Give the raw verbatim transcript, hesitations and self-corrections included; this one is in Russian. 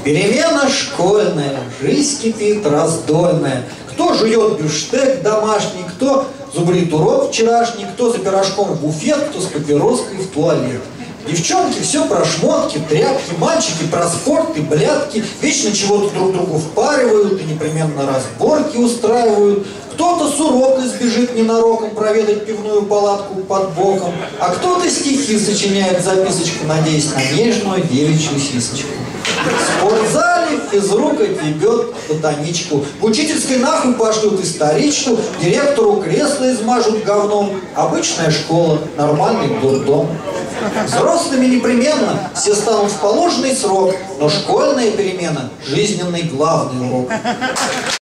Перемена школьная, жизнь кипит раздольная. Кто жует бюштек домашний, кто зубрит урок вчерашний, кто за пирожком в буфет, кто с папироской в туалет. Девчонки все про шмотки, тряпки, мальчики про спорт и блядки. Вечно чего-то друг другу впаривают и непременно разборки устраивают. Кто-то с урока сбежит ненароком проведать пивную палатку под боком, а кто-то стихи сочиняет записочку, надеясь на нежную девичью сисочку. В спортзале физрука дебет ботаничку, в учительской нахуй пошлют историчку, директору кресло измажут говном. Обычная школа, нормальный дурдом. Взрослыми непременно все станут в положенный срок, но школьная перемена – жизненный главный урок.